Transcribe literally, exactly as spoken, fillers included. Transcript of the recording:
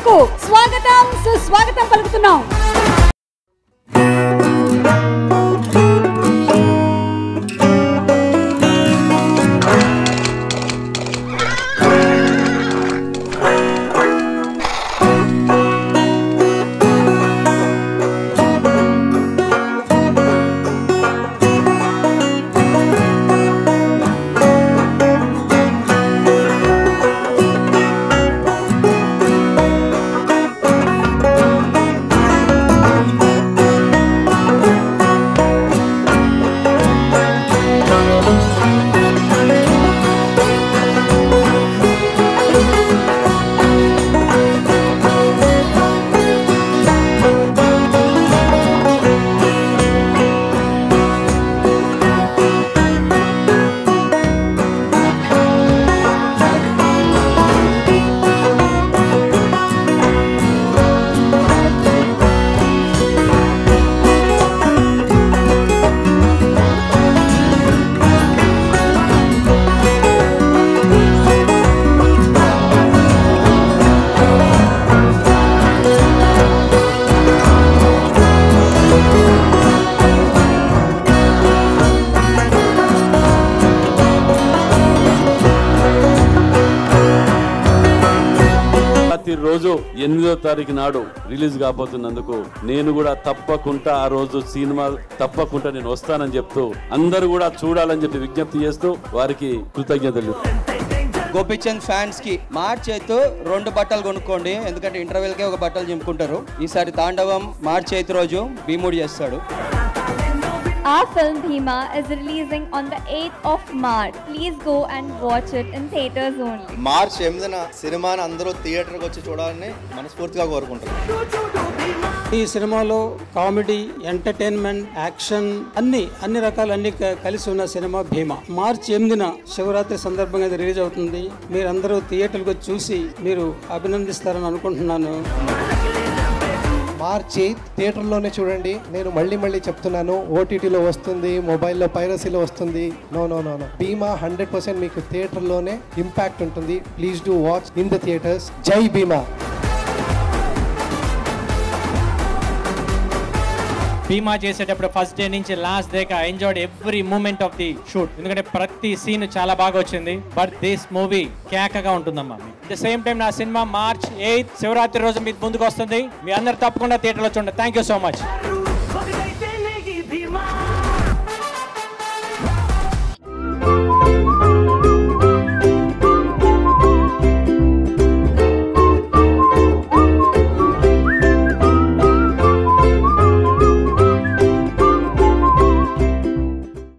ప్రేక్షకులకు స్వాగతం సుస్వాగతం పలుకుతున్నాం. రోజు ఎనిమిదో తారీఖు నాడు రిలీజ్ కాబోతున్నందుకు నేను కూడా తప్పకుండా ఆ రోజు సినిమా తప్పకుండా నేను వస్తానని చెప్తూ అందరూ కూడా చూడాలని చెప్పి విజ్ఞప్తి చేస్తూ వారికి కృతజ్ఞతలు. గోపిచంద్ ఫ్యాన్స్ కి మార్చ్ ఎయిత్ రెండు బట్టలు కొనుక్కోండి, ఎందుకంటే ఇంటర్వెల్ కే ఒక బట్టలు చింపుకుంటారు. ఈసారి తాండవం మార్చ్ ఎయిత్ రోజు భీముడు చేస్తాడు. Our film Bhima is releasing on the eighth of March. Please go and watch it in theaters only. March ఎనిమిదిన సినిమాని అందరూ థియేటర్కి వచ్చి చూడాలని మనస్ఫూర్తిగా కోరుకుంటున్నాను. ఈ సినిమాలో కామెడీ, ఎంటర్టైన్మెంట్, యాక్షన్ అన్ని అన్ని రకాలు అన్ని కలిసి ఉన్న సినిమా భీమా. మార్చి ఎనిమిదిన శివరాత్రి సందర్భంగా ఇది రిలీజ్ అవుతుంది. మీరందరూ థియేటర్కి వచ్చి చూసి మీరు అభినందిస్తారని అనుకుంటున్నాను. మార్చ్ ఎయిత్ థియేటర్లోనే చూడండి. నేను మళ్ళీ మళ్ళీ చెప్తున్నాను, ఓటీటీలో వస్తుంది, మొబైల్లో పైరసీలో వస్తుంది. No no no no Bheema hundred percent మీకు థియేటర్లోనే ఇంపాక్ట్ ఉంటుంది. Please do watch in the theatres. Jai Bheema. Bheema చేసేటప్పుడు ఫస్ట్ డే నుంచి లాస్ట్ డే కా enjoyed every moment of the shoot, ఎందుకంటే ప్రతి సీన్ చాలా బాగా వచ్చింది. బట్ దిస్ మూవీ కేకగా ఉంటుందమ్మా. అట్ ద సేమ్ టైం నా సినిమా మార్చ్ ఎయిత్ శివరాత్రి రోజు మీకు ముందుకు వస్తుంది. మీ అందరు తప్పకుండా థియేటర్లో చూడండి. Thank you so much.